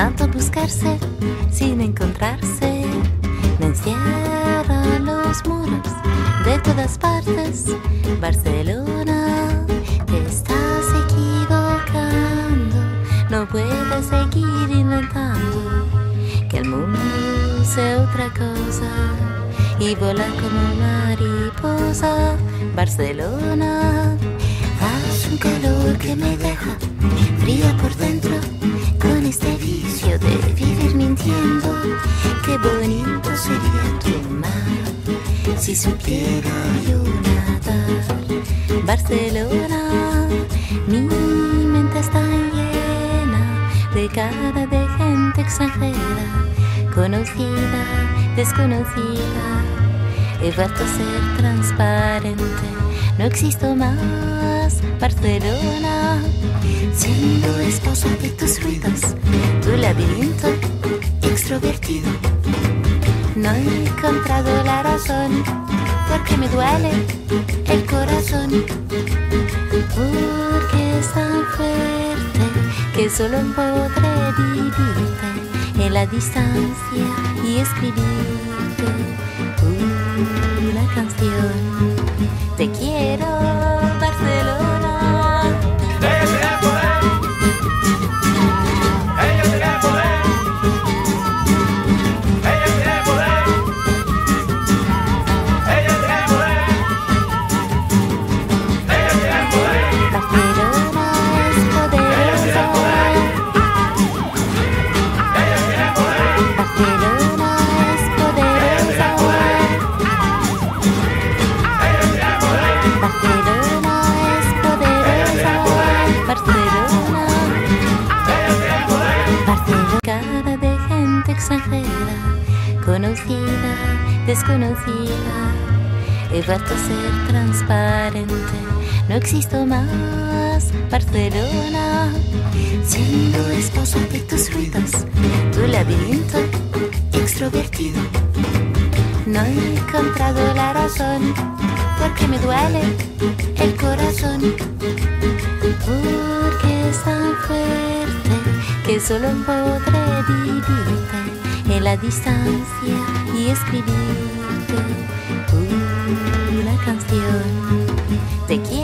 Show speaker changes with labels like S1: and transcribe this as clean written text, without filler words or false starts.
S1: tanto buscarse sin encontrarse. Me encierran los muros de todas partes. Barcelona, te estás equivocando. No puedes seguir inventando que el mundo sea otra cosa y volar como mariposa. Barcelona, hace un calor que me deja fría por dentro, con este vicio de vivir mintiendo. Qué bonito sería tu mar si supiera yo nadar. Barcelona, mi mente está llena de cara de gente extranjera, conocida, desconocida. He vuelto a ser transparente, no existo más. Barcelona, siendo esposa de tus ruidos, tu laberinto extrovertido. No he encontrado la razón, porque me duele el corazón, porque es tan fuerte que solo podré vivirte en la distancia y escribirte una canción. Te quiero, Barcelona.
S2: Ella tiene poder. Ella tiene poder. Ella tiene poder. Ella tiene poder. Ella tiene poder.
S1: Barcelona es poderosa.
S2: Ella tiene poder.
S1: Barcelona es poderosa.
S2: Ella tiene poder.
S1: Barcelona es poderosa. Barcelona, Barcelona, cara de gente extranjera, conocida, desconocida. He vuelto a ser transparente, no existo más. Barcelona, siendo esposa de tus ruidos, tu laberinto extrovertido. No he encontrado la razón, porque me duele el corazón, porque es tan fuerte que solo podré vivirte en la distancia y escribirte una canción. Te quiero.